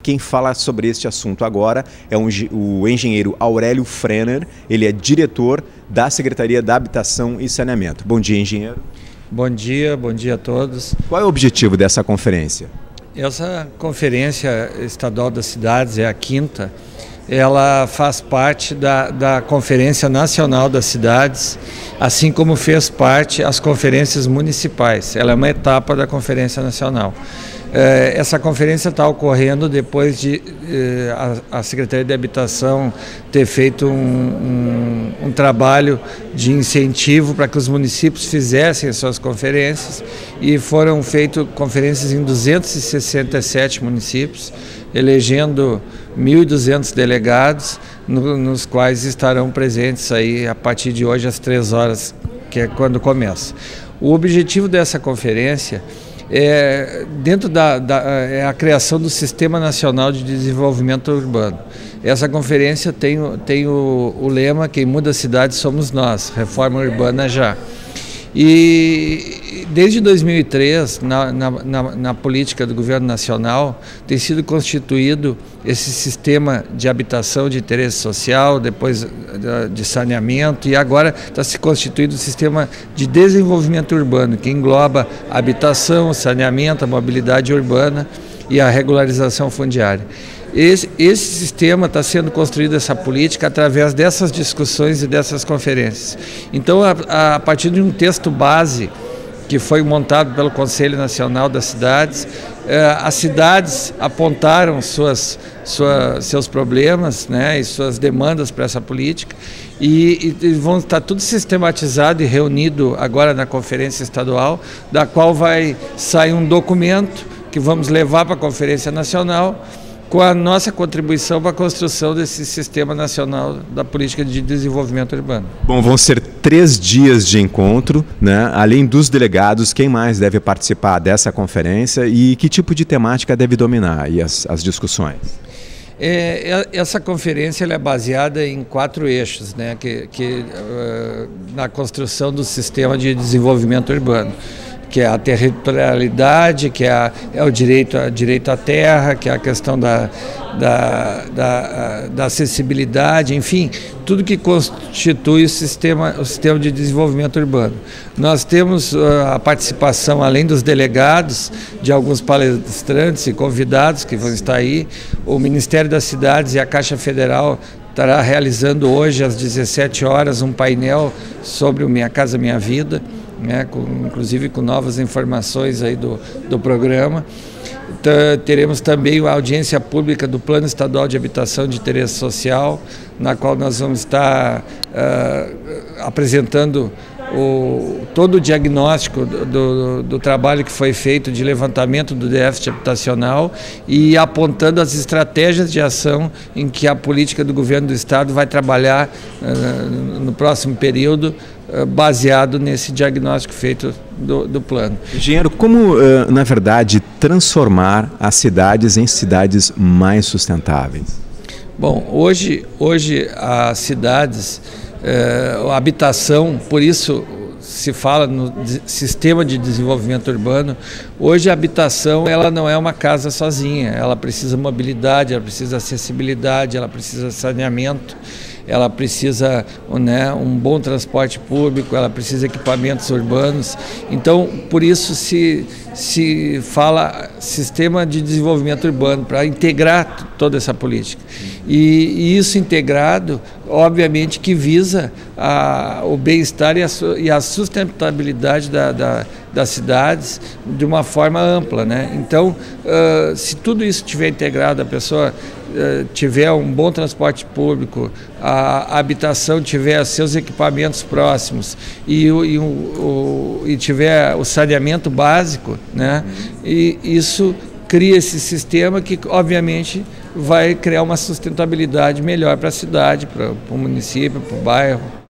Quem fala sobre este assunto agora é o engenheiro Aurélio Frenner, ele é diretor da Secretaria da Habitação e Saneamento. Bom dia, engenheiro. Bom dia a todos. Qual é o objetivo dessa conferência? Essa Conferência Estadual das Cidades é a quinta. Ela faz parte da Conferência Nacional das Cidades, assim como fez parte as conferências municipais. Ela é uma etapa da Conferência Nacional. Essa conferência está ocorrendo depois de a Secretaria de Habitação ter feito um trabalho de incentivo para que os municípios fizessem as suas conferências, e foram feitas conferências em 267 municípios, elegendo 1.200 delegados, nos quais estarão presentes aí a partir de hoje às 3 horas, que é quando começa. O objetivo dessa conferência é a criação do Sistema Nacional de Desenvolvimento Urbano. Essa conferência tem o lema: quem muda a cidade somos nós, reforma urbana já. E desde 2003, na política do governo nacional, tem sido constituído esse sistema de habitação de interesse social, depois de saneamento, e agora está se constituindo o sistema de desenvolvimento urbano, que engloba a habitação, o saneamento, a mobilidade urbana e a regularização fundiária. Esse sistema está sendo construído, essa política, através dessas discussões e dessas conferências. Então, a partir de um texto base que foi montado pelo Conselho Nacional das Cidades, as cidades apontaram seus problemas, né, e suas demandas para essa política, e vão estar tudo sistematizado e reunido agora na Conferência Estadual, da qual vai sair um documento que vamos levar para a Conferência Nacional, com a nossa contribuição para a construção desse Sistema Nacional da Política de Desenvolvimento Urbano. Bom, vão ser 3 dias de encontro, né? Além dos delegados, quem mais deve participar dessa conferência e que tipo de temática deve dominar aí as discussões? Essa conferência ela é baseada em 4 eixos, né? Na construção do Sistema de Desenvolvimento Urbano, que é a territorialidade, que é o direito à terra, que é a questão da acessibilidade, enfim, tudo que constitui o sistema de desenvolvimento urbano. Nós temos a participação, além dos delegados, de alguns palestrantes e convidados que vão estar aí. O Ministério das Cidades e a Caixa Federal estará realizando hoje às 17 horas um painel sobre o Minha Casa Minha Vida, né, inclusive com novas informações aí do programa. Teremos também a audiência pública do Plano Estadual de Habitação de Interesse Social, na qual nós vamos estar apresentando todo o diagnóstico do trabalho que foi feito de levantamento do déficit habitacional e apontando as estratégias de ação em que a política do governo do Estado vai trabalhar no próximo período, baseado nesse diagnóstico feito do plano. Engenheiro, como, na verdade, transformar as cidades em cidades mais sustentáveis? Bom, hoje as cidades, a habitação, por isso se fala no sistema de desenvolvimento urbano. Hoje a habitação ela não é uma casa sozinha, ela precisa mobilidade, ela precisa acessibilidade, ela precisa saneamento, ela precisa, né, um bom transporte público, ela precisa equipamentos urbanos. Então, por isso se fala sistema de desenvolvimento urbano, para integrar toda essa política. E isso integrado, obviamente, que visa o bem-estar e a sustentabilidade das cidades de uma forma ampla, né? Então, se tudo isso estiver integrado, a pessoa tiver um bom transporte público, a habitação tiver seus equipamentos próximos e tiver o saneamento básico, né? E isso cria esse sistema que, obviamente, vai criar uma sustentabilidade melhor para a cidade, para o município, para o bairro.